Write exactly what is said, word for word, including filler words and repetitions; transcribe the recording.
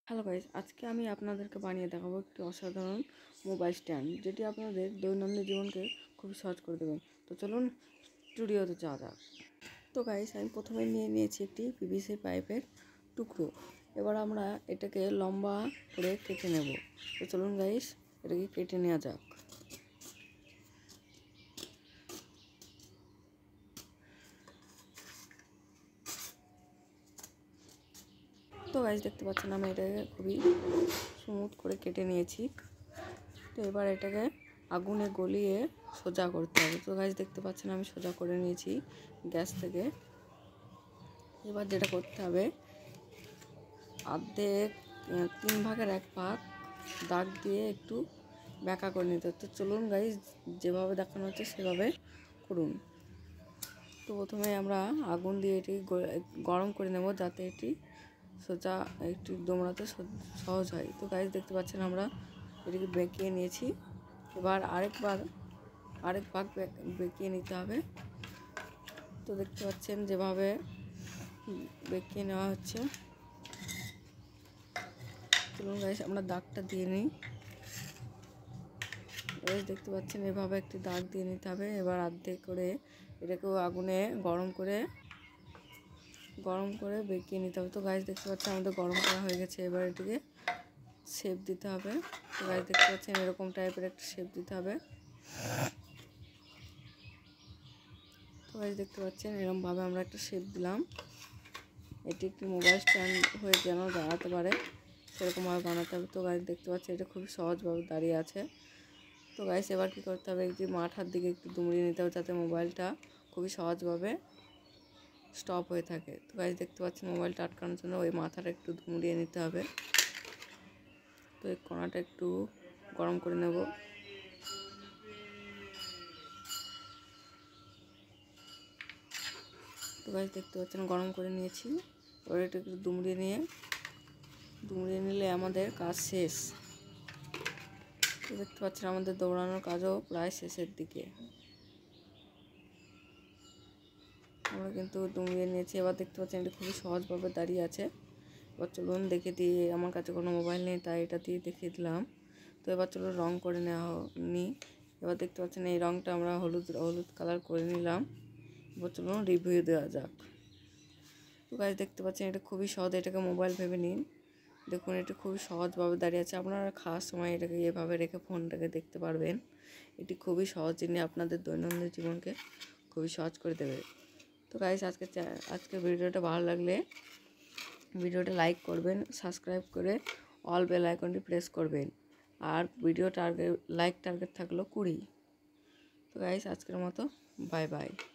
Hello guys, আজকে আমি আপনাদেরকে বানিয়ে দেখাবো একটি অসাধারণ মোবাইল স্ট্যান্ড, যেটি আপনাদের দৈনন্দিন জীবনকে খুবই সহজ করে দেবেন। তো চলুন স্টুডিওতে যাওয়া যাক। তো গাইস, আমি প্রথমে নিয়ে নিয়েছি একটি পিভিসি পাইপের টুকরো। এবার আমরা এটাকে লম্বা করে কেটে নেব। তো চলুন গাইস, এটাকে কেটে নেওয়া যাক। তো গাইস, দেখতে পাচ্ছেন আমি এটাকে খুবই স্মুথ করে কেটে নিয়েছি। তো এবার এটাকে আগুনে গলিয়ে সোজা করতে হবে। তো গাইস, দেখতে পাচ্ছেন আমি সোজা করে নিয়েছি গ্যাস থেকে। এবার যেটা করতে হবে, অর্ধেক তিন ভাগের এক ভাগ দাগ দিয়ে একটু ব্যাকা করে নিতে হবে। তো চলুন গাইস, যেভাবে দেখানো হচ্ছে সেভাবে করুন। তো প্রথমে আমরা আগুন দিয়ে এটি গরম করে নেব, যাতে এটি সোজা একটু দোমড়াতে সহজ হয়। তো গাইস, দেখতে পাচ্ছেন আমরা এটিকে বেঁকিয়ে নিয়েছি। এবার আরেকবার আরেক ভাগ বেঁকিয়ে নিতে হবে। তো দেখতে পাচ্ছেন যেভাবে বেঁকিয়ে নেওয়া হচ্ছে। চলুন গাইস, আমরা দাগটা দিয়ে নিই। গাইস, দেখতে পাচ্ছেন এভাবে একটি দাগ দিয়ে নিতে হবে। এবার অর্ধেক করে এটাকেও আগুনে গরম করে গরম করে বেঁকিয়ে নিতে হবে। তো গাইস, দেখতে পাচ্ছেন আমাদের গরম করা হয়ে গেছে। এবার এটিকে শেপ দিতে হবে। তো গাইস, দেখতে পাচ্ছেন এরকম টাইপের একটা শেপ দিতে হবে। তো গাইস, দেখতে পাচ্ছেন এরকমভাবে আমরা একটা শেপ দিলাম। এটি একটি মোবাইল স্ট্যান্ড হয়ে যেন দাঁড়াতে পারে সেরকমভাবে বানাতে হবে। তো গাইস, দেখতে পাচ্ছেন এটা খুবই সহজভাবে দাঁড়িয়ে আছে। তো গাইস, এবার কী করতে হবে, একটি মাথার দিকে একটু দুমড়িয়ে নিতে হবে, যাতে মোবাইলটা খুবই সহজভাবে স্টপ হয়ে থাকে। তো গাইস, দেখতে পাচ্ছেন মোবাইলটা আটকানোর জন্য ওই মাথাটা একটু দুমড়িয়ে নিতে হবে। তো এই কোণাটা একটু গরম করে নেব। তো গাইস, দেখতে পাচ্ছেন গরম করে নিয়েছি। এবার এটা একটু দুমড়িয়ে নিয়ে দুমড়িয়ে নিলে আমাদের কাজ শেষ। তো দেখতে পাচ্ছেন আমাদের দৌড়ানোর কাজও প্রায় শেষের দিকে। আমরা কিন্তু দুমড়িয়ে নিয়েছি। এবার দেখতে পাচ্ছেন এটা খুবই সহজভাবে দাঁড়িয়ে আছে। এবার চলুন দেখে দিয়ে, আমার কাছে কোনো মোবাইল নেই তাই এটা দিয়ে দেখিয়ে দিলাম। তো এবার চলুন রং করে নেওয়া নি। এবার দেখতে পাচ্ছেন এই রংটা আমরা হলুদ হলুদ কালার করে নিলাম। এবার চলুন রিভিউ দেওয়া যাক। তো গাইস, দেখতে পাচ্ছেন এটা খুবই সহজ, এটাকে মোবাইল ভেবে নিন। দেখুন এটা খুবই সহজভাবে দাঁড়িয়ে আছে। আপনারা খাওয়ার সময় এটাকে এভাবে রেখে ফোনটাকে দেখতে পারবেন। এটি খুবই সহজ জিনিস, আপনাদের দৈনন্দিন জীবনকে খুবই সহজ করে দেবে। তো গাইস, আজকে আজকের ভিডিওটা ভালো লাগলে ভিডিওটা লাইক করবেন, সাবস্ক্রাইব করে অল বেল আইকনটি প্রেস করবেন। আর ভিডিও টার্গেট লাইক টার্গেট থাকলো কুড়ি। তো গাইস, আজকের মতো বাই বাই।